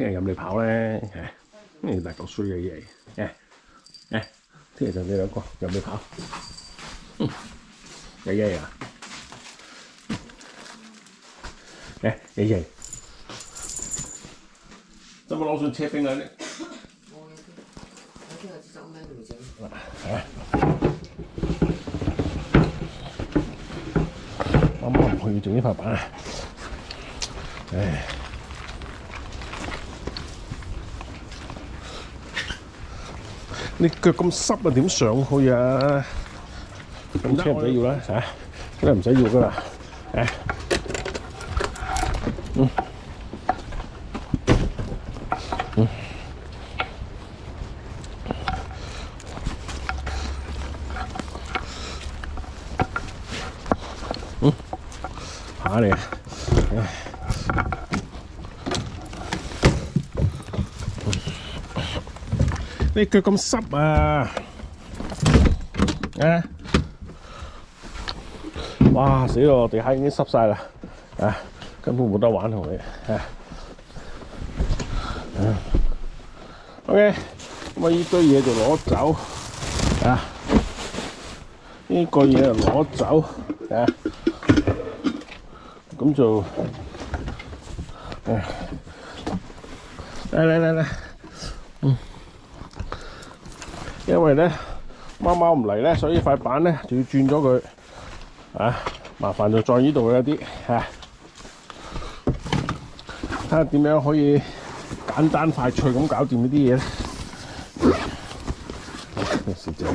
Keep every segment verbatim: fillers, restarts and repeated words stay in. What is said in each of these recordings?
聽日任你跑咧，誒，你大嚿衰嘅嘢，誒誒，聽日就你兩個任你跑，嗯，爺爺啊，誒爺爺，使唔使攞上車冰啊？你？我有啲，我聽日執咩嚟整？係。媽媽唔去整呢塊板啊！唉。 你腳咁濕啊，點上去啊？咁車唔使要啦，嚇，真係唔使要噶啦，誒，嗯，嗯，嗯，下嚟啊，誒。 你腳咁濕啊！啊！哇死咯！地下已經濕晒啦，啊！根本冇得玩同你啊！啊 OK， 咁啊呢堆嘢就攞走啊！呢個嘢就攞走啊！咁就誒嚟嚟嚟嚟，嗯。 因為咧貓貓唔嚟咧，所以塊板咧就要轉咗佢啊！麻煩就在呢度有啲嚇，睇下點樣可以簡單快脆咁搞掂呢啲嘢咧。咩事啫？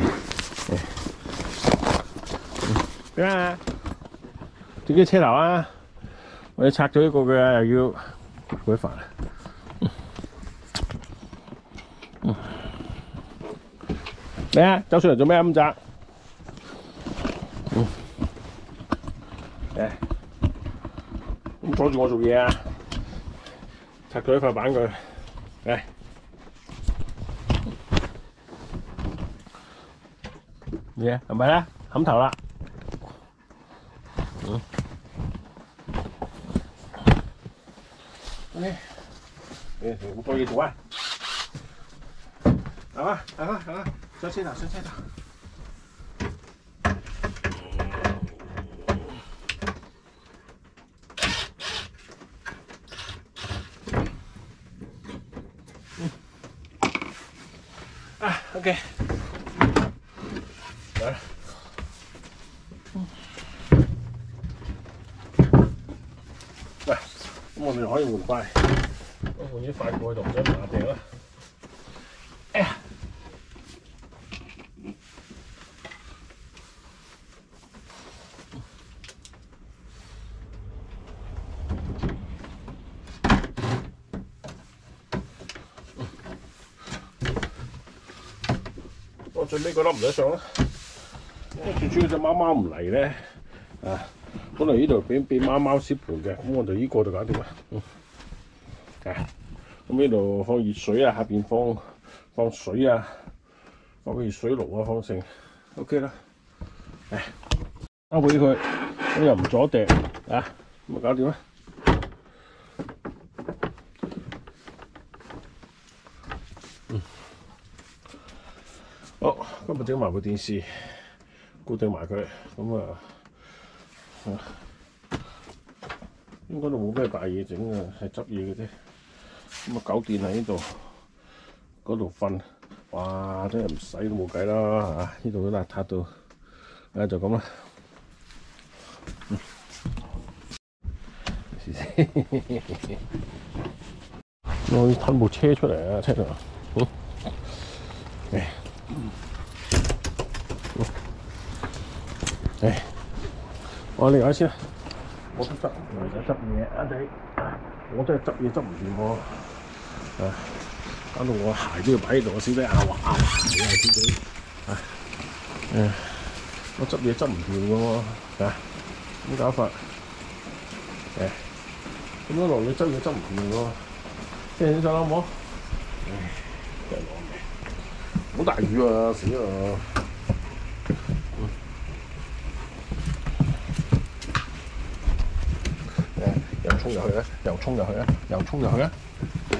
點啊？自己車頭啊！我哋拆咗呢個嘅，又要鬼煩啊！ 你啊，走上嚟做咩咁窄？嗯，誒，咁阻住我做嘢啊！拆咗呢塊板佢，嚟，嘢係咪咧？冚頭啦，嗯 ，OK，誒，好多嘢做啊！行啊，行啊，行啊！ 上車頭，上車頭。嗯。啊 ，OK。嚟啦。嗯。喂，咁我哋可以換塊，我換呢塊過去就唔使麻地啦。哎呀！ 我最尾嗰粒唔使上啦，因為最主要隻貓貓唔嚟咧，啊，本來呢度俾俾貓貓攝盤嘅，咁我哋呢個就搞掂啦。嗯，啊，咁呢度放熱水啊，下邊放放水啊，放個熱水爐啊，放成 OK 啦。誒，交俾佢，咁又唔阻地啊，咁咪搞掂啦。 好，今日整埋部電視，固定埋佢，咁啊，應該都冇咩大嘢整啊，係執嘢嘅啫。咁啊，狗電喺呢度，嗰度瞓，哇！真係唔使都冇計啦嚇，呢度都邋遢到，啊就咁啦。嗯，我要褪部車出嚟啊，車度，嗯，誒。 誒，我嚟下先啦，我都執嚟就執嘢啊你，我真係執嘢執唔掂喎，啊，搞到我鞋都要擺喺度，我小弟拗啊拗鞋啊小弟，啊，誒，我執嘢執唔掂嘅喎，啊，點搞法？誒，咁樣落去執嘢執唔掂嘅喎，聽清楚啦好冇？唉，真係攞命，好大雨啊死啊！ 又衝入去啊！又衝入去啊！又衝入去啊！